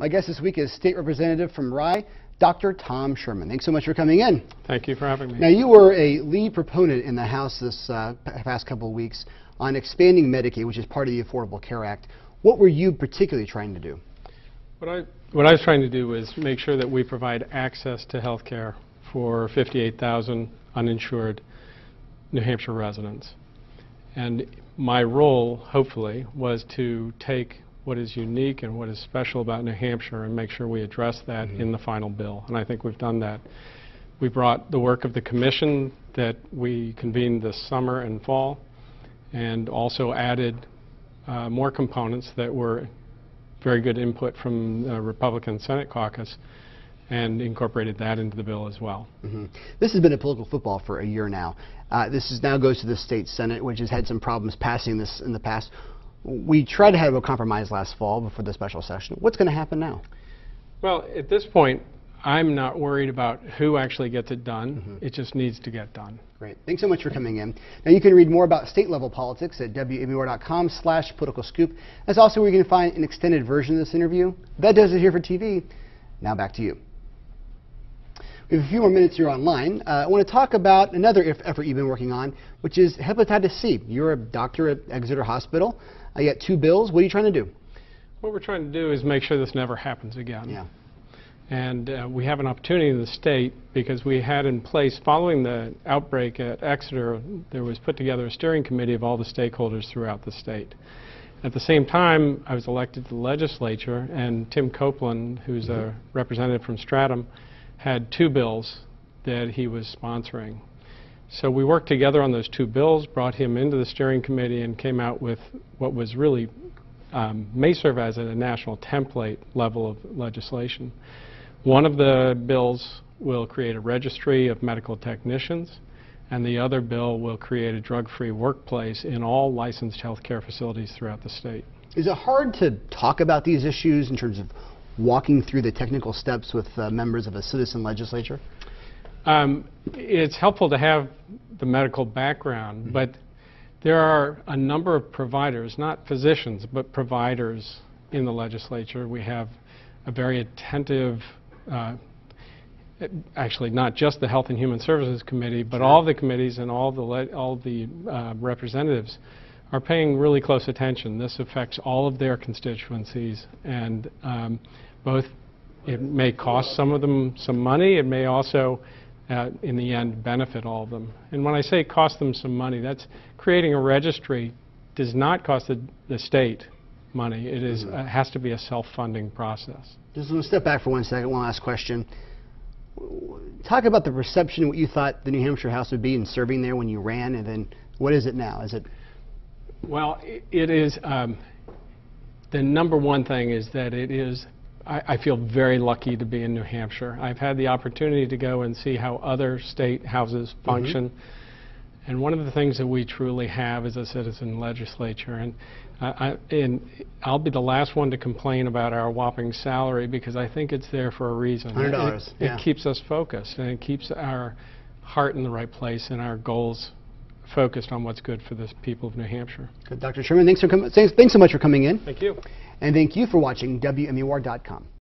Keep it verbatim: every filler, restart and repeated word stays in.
My guest this week is State Representative from Rye, Doctor Tom Sherman. Thanks so much for coming in. Thank you for having me. Now, you were a lead proponent in the House this uh, past couple of weeks on expanding Medicaid, which is part of the Affordable Care Act. What were you particularly trying to do? What I, what I was trying to do was make sure that we provide access to health care for fifty-eight thousand uninsured New Hampshire residents. And my role, hopefully, was to take what is unique and what is special about New Hampshire and make sure we address that mm-hmm. in the final bill. And I think we've done that. We brought the work of the commission that we convened this summer and fall, and also added uh, more components that were very good input from the Republican Senate caucus, and incorporated that into the bill as well. Mm-hmm. This has been a political football for a year now. Uh, this is now goes to the state Senate, which has had some problems passing this in the past. We tried to have a compromise last fall before the special session. What's going to happen now? Well, at this point, I'm not worried about who actually gets it done. Mm-hmm. It just needs to get done. Great. Thanks so much for coming in. Now, you can read more about state-level politics at W M U R dot com slash political scoop. That's also where you can find an extended version of this interview. That does it here for T V. Now back to you. We have a few more minutes here online. Uh, I want to talk about another effort you've been working on, which is hepatitis C. You're a doctor at Exeter Hospital. I got two bills. What are you trying to do? What we're trying to do is make sure this never happens again. Yeah. And uh, we have an opportunity in the state because we had in place, following the outbreak at Exeter, there was put together a steering committee of all the stakeholders throughout the state. At the same time, I was elected to the legislature, and Tim Copeland, who's mm-hmm. a representative from Stratham, had two bills that he was sponsoring. So we worked together on those two bills, brought him into the steering committee, and came out with what was really um, may serve as a national template level of legislation. One of the bills will create a registry of medical technicians, and the other bill will create a drug-free workplace in all licensed healthcare facilities throughout the state. Is it hard to talk about these issues in terms of walking through the technical steps with uh, members of a citizen legislature? Um, it's helpful to have the medical background, mm-hmm. but there are a number of providers, not physicians, but providers in the legislature. We have a very attentive, uh, actually not just the Health and Human Services Committee, but sure. all the committees and all the, le all the uh, representatives are paying really close attention. This affects all of their constituencies, and um, both it may cost some of them some money, it may also uh, in the end benefit all of them. And when I say cost them some money, that's creating a registry does not cost the, the state money. It is mm-hmm. uh, has to be a self-funding process. Just want to step back for one second, one last question. Talk about the perception, what you thought the New Hampshire House would be in serving there when you ran, and then what is it now? Is it Well, it is, um, the number one thing is that it is, I, I feel very lucky to be in New Hampshire. I've had the opportunity to go and see how other state houses function. Mm-hmm. And one of the things that we truly have is a citizen legislature. And, uh, I, and I'll be the last one to complain about our whopping salary because I think it's there for a reason. one hundred dollars, it, yeah. it keeps us focused, and it keeps our heart in the right place and our goals focused on what's good for the people of New Hampshire. Good. Doctor Sherman, thanks, for com thanks, thanks so much for coming in. Thank you. And thank you for watching W M U R dot com.